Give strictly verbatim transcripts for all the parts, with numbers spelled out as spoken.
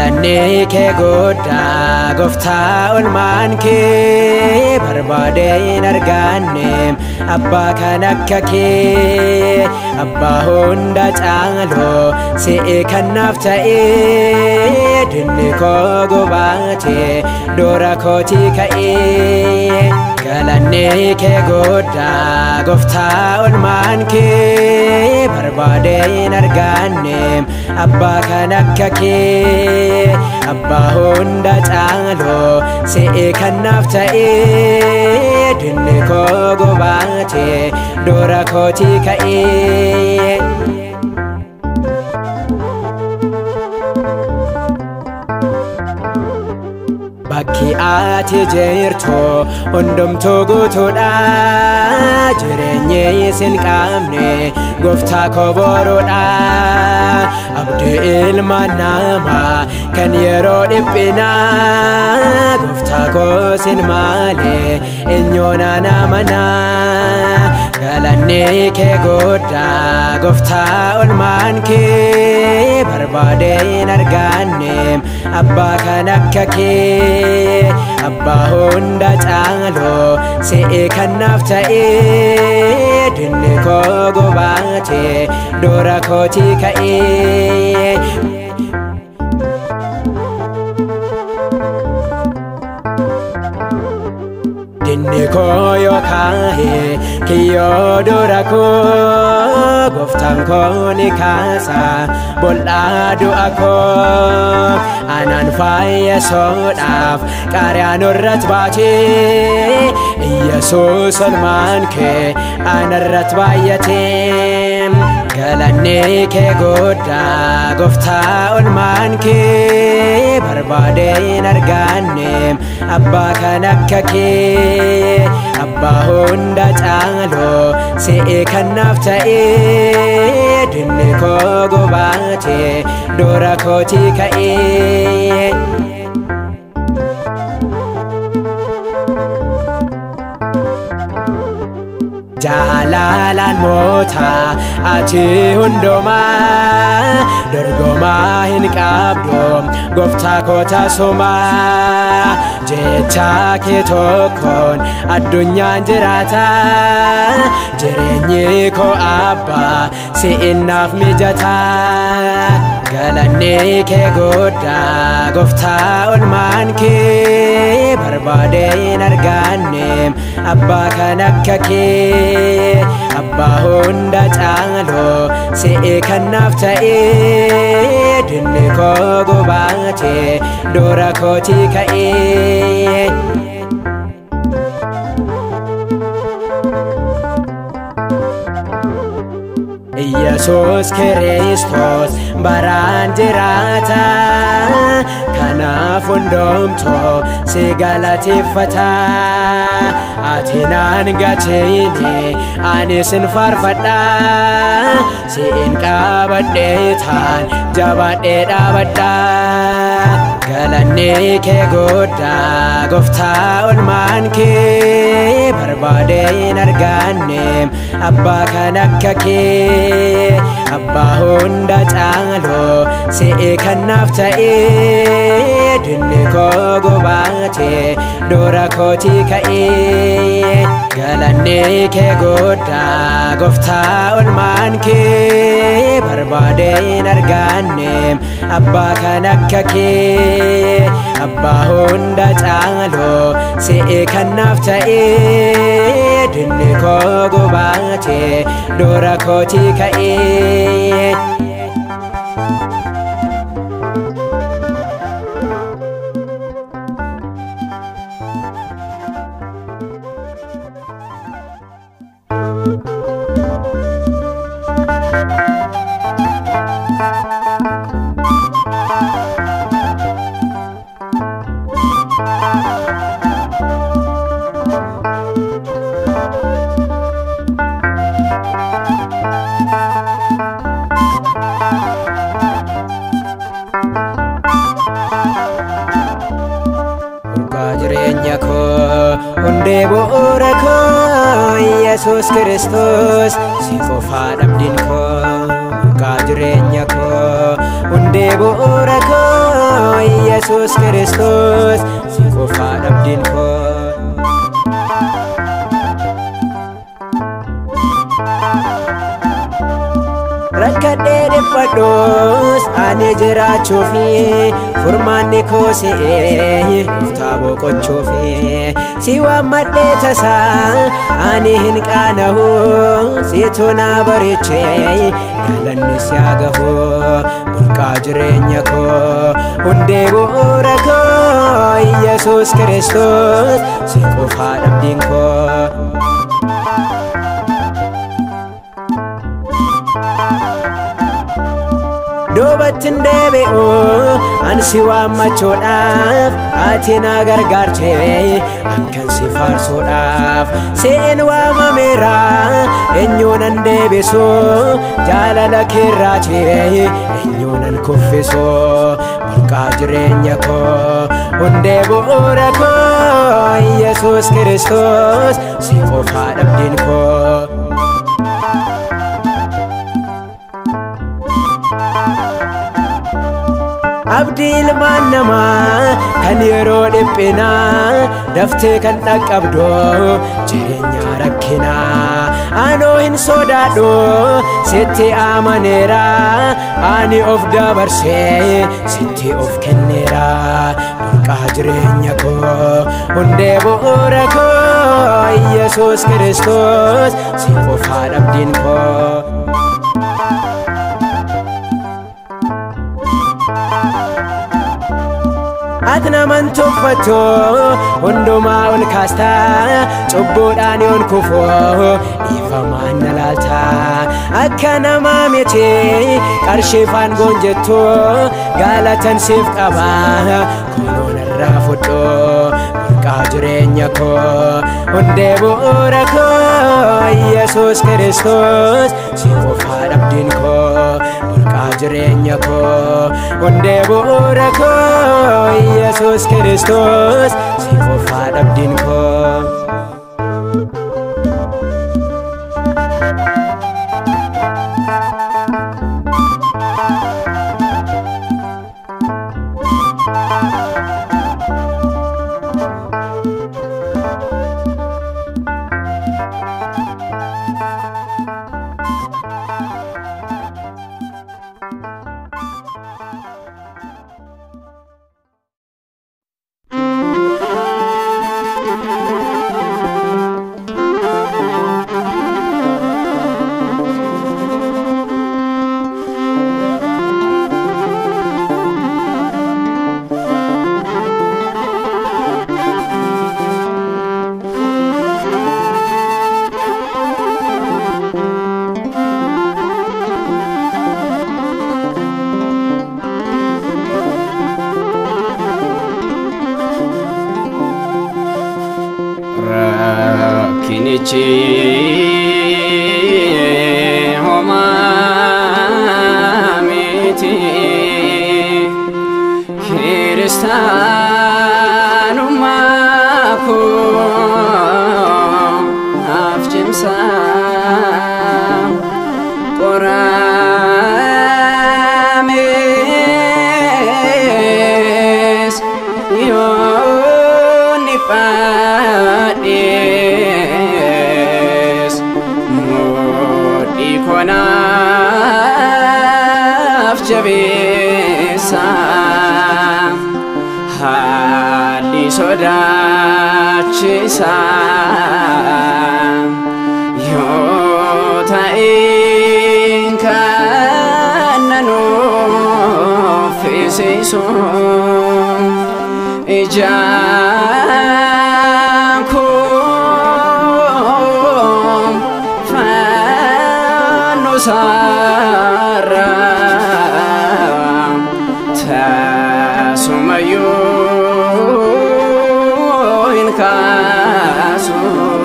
galanni kee guddaa gooftaa olmaan kee barbaadeen arganne abbaa kan akka kee abbaa hunda caaloo si'i kan naaf ta'ee dinni koo gobaatee doora kootii ka'ee galanni kee guddaa gooftaa olmaan kee barbaadeen arganne abbaa kan akka kee abbaa hunda caaloo si'i kan naaf ta'ee dinni koo gobaatee doora kootii ka'ee bakki ati jirtu hundumtuu guutuudha jireenyi sin qabne gooftaa koo boruudha abdii ilma namaa kan yeroo dhiphinaa gooftaa koo sin malee eenyuuna namana galanni kee guddaa gooftaa olmaan kee barbaadeen arganne abbaa kan akka kee abbaa hunda caaloo si'i kan naaf ta'ee dinni koo gobaatee doora kootii ka'ee dinni koo yoo kaa'ee kiyyoo doora koo gooftaan koo ni kaasa bol'aa du'a koo anaan fayyisuudhaaf qaariyaan irratti baatee Yesuus olmaan kee anarratti baay'atee galanni kee guddaa gooftaa olmaan kee barbaadeen arganne abbaa kan akka kee abbaa hunda caaloo si'i kan naaf ta'ee dinni koo gobaatee doora kootii ka'ee jaalalaan mootaa ati hundumaa dorgomaa hin qabdu gooftaa koo tasumaa jecha kee tokkoon addunyaan jiraata jireenyi koo abbaa si'in naaf mijataa galanni kee guddaa gooftaa olmaan kee barbaadeen arganne abbaa kan akka kee abbaa hunda caaloo si'i kan naaf ta'ee dinni koo gobaatee doora kootii ka'ee Yesuus Kiristoos baraan jiraata kanaaf hundumtuu si galateeffata ati naan gateeni ani sin faarfadha si'in qabadhee taan jabaadhee dhaabadha galanni kee guddaa gooftaa olmaan kee barbaadeen arganne abbaa kan akka kee abbaa hunda caaloo si'i kan naaf ta'ee dinni koo gobaatee doora kootii ka'ee galanni kee guddaa gooftaa olmaan kee barbaadeen arganne abbaa kan akka kee abbaa hunda caaloo si'i kan naaf ta'ee dinni koo gobaatee doora kootii ka'ee jireenya koo hundee bu'uura koo Yesuus Kiristoos si qofaa dhabdiin koo maqaa jireenya koo hundee bu'uura koo ኢየሱስ ክርስቶስ ሲቆፋ ደብዲንኮ rakkadhee dhiphadhoos ani jiraachuufi furmaanni koo si'ee dhuftaa boqochuufi si waammadhee tasaa ani hin qaanahu situ naa bareechee galanni si haa gahu burqaa jireenya koo hundee bu'uura koo Yesuus Kiristoos si qofaa dhabdiin koo Dobatin deebi'u ansi waammachuudhaaf ati na gargaarte akkan si faarsuudhaaf siin waamameera eenyuunan deebisu jaalala keerraati eenyuunan kuffisu burqaa jireenya koo hundee bu'uura koo Yesuus Kiristoos si qofaa dhabdiin koo abdii ilmaan namaa kan yeroo dhiphinaa daftee kan dhaqqabdu jireenya rakkinaa anoo hin sodaadhu sitti amaneera ani of dabarsee sitti of kenneera burqaa jireenya koo hundee bu'uura koo Yesuus Kiristoos si qofaa dhabdiin koo Atna man tuffato hundumaa ol kaasta cubbuudhaan yoon kufu dhiifamaan na laalta akka namaa miti qarshiifaan goonjettu galatan siif qaba kunuun irraa fudhu burqaa jireenya koo hundee bu'uura koo Yesuus Kiristoos si qofaa dhabdiin koo burqaa jireenya koo hundee bu'uura koo Yesuus Kiristoos si qofaa dhabdiin koo Kinichi homa miti kiristaanummaako afjimsa qoramees yoonni Konaaf jabeessa haalli sodaachisa yoo ta'een kan nanuuffisiisu ijaan koo Sara tasumayu in kasu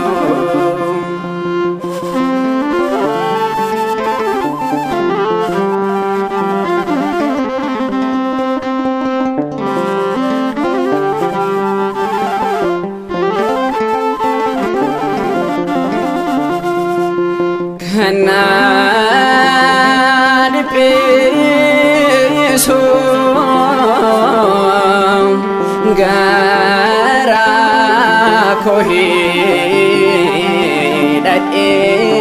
kana so gara kohi dade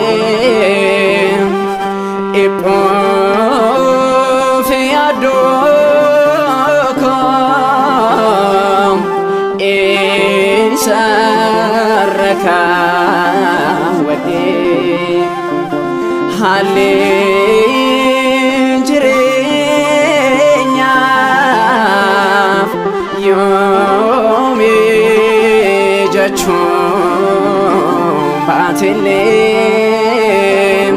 ipo fiado kom isaraka wadi hale Batilim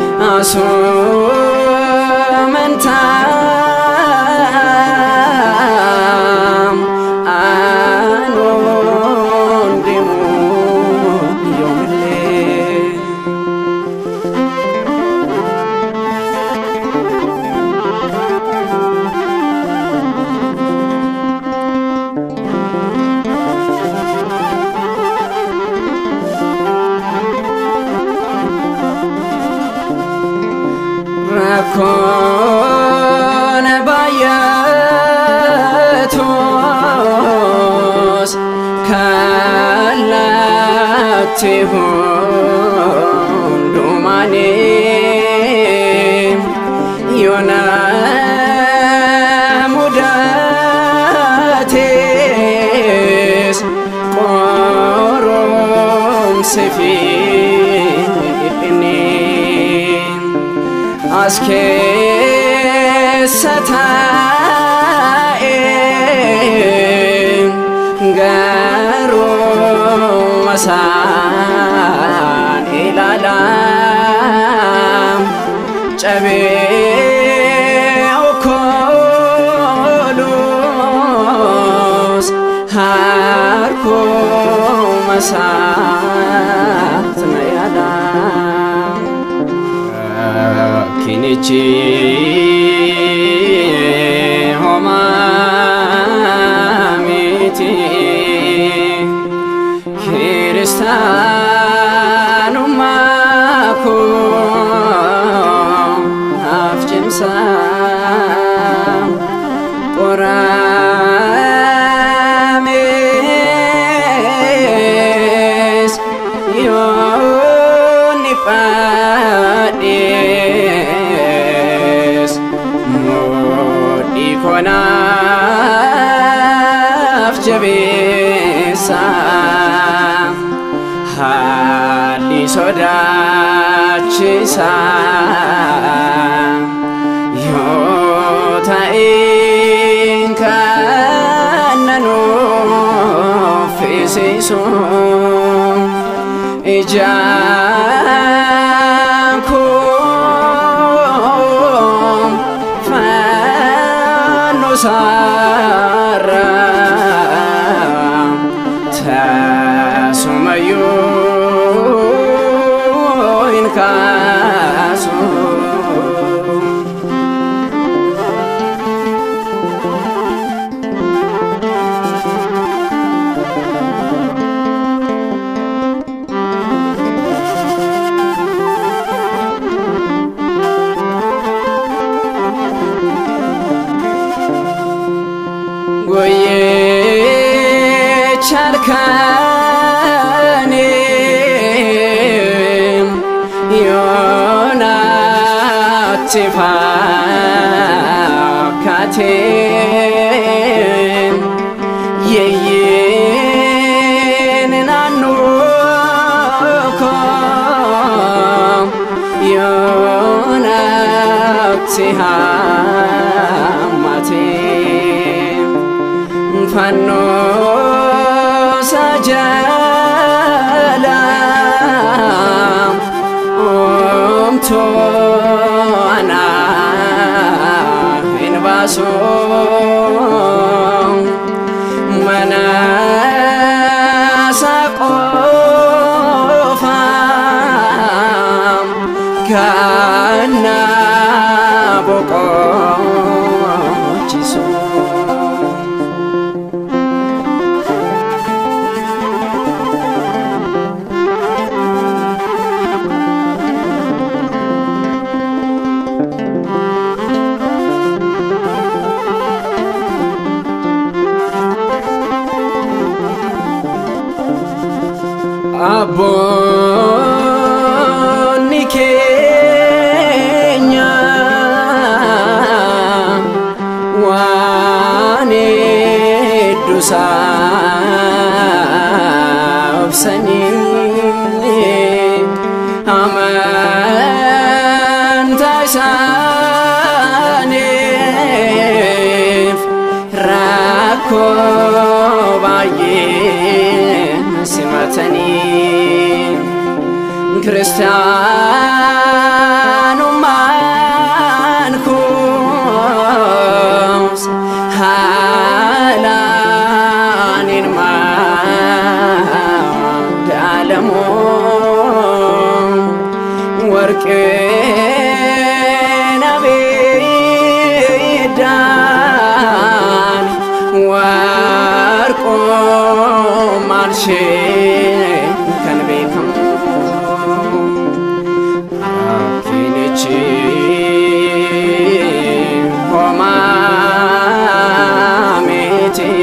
asumentam anondimu yomile Rakon bayatos kalatihun dumani yona mudatis korom sefini aske satae garo masan ilalam cabe okolos harko masan tnayalam kinichi homamiti kiristanumako afjimsa orames yonipade konaf jabisa hali sodachisa yota inkanano fisiso ijanko Sara tasumayu inkasu goye charkanim yonatifaakatim yeyeninannukom yonatihamatim fanno sajalam omto ana invaso mana saqofam kana boko ciso Abbonni keenya waan hedduu saabsanii amantaa isaaniif rakkoo baay'ee simatanii kiristaanummaan kuus haalaan ilma daalamoo warqeen abiddaan warqoo maalshee kan beekamu rakkinichi homaa miti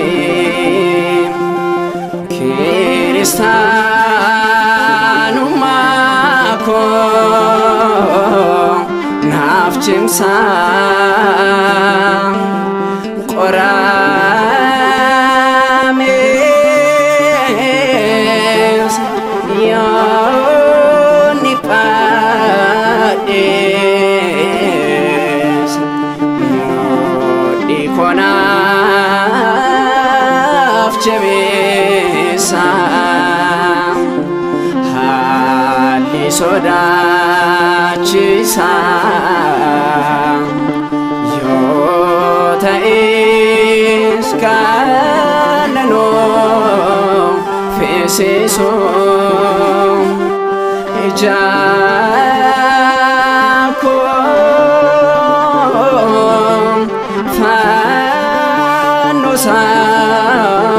kiristaanummaa koo naaf cimsaa qoramees yoonni qaadhees mudhii koo naaf jabeessaa haalli sodaachisaa yoo ta'es kan nanoo feesiisuu ija koo fannoo isaa